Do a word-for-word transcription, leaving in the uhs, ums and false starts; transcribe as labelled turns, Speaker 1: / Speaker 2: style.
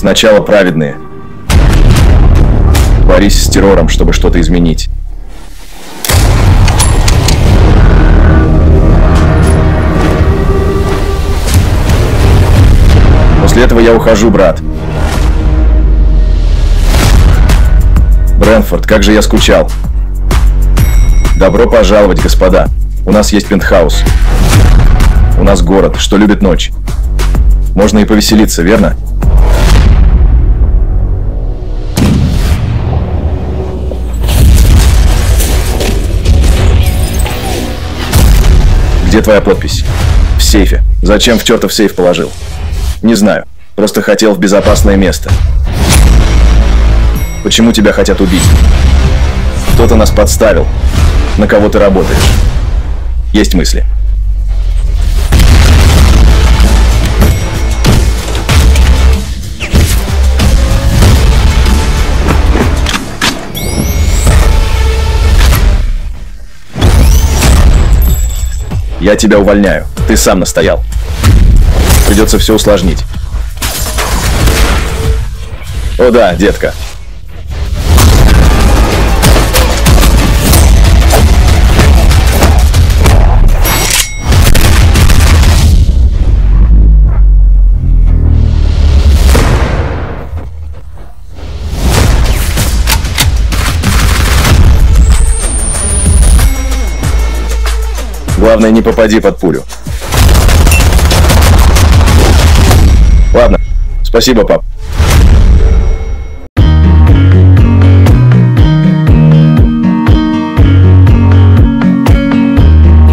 Speaker 1: Начало праведные. Борись с террором, чтобы что-то изменить. После этого я ухожу, брат. Брэнфорд, как же я скучал. Добро пожаловать, господа. У нас есть пентхаус. У нас город, что любит ночь. Можно и повеселиться, верно? Где твоя подпись? В сейфе. Зачем в чертов сейф положил? Не знаю. Просто хотел в безопасное место. Почему тебя хотят убить? Кто-то нас подставил. На кого ты работаешь? Есть мысли? Я тебя увольняю. Ты сам настоял. Придется все усложнить. О да, детка. Главное, не попади под пулю. Ладно. Спасибо, пап.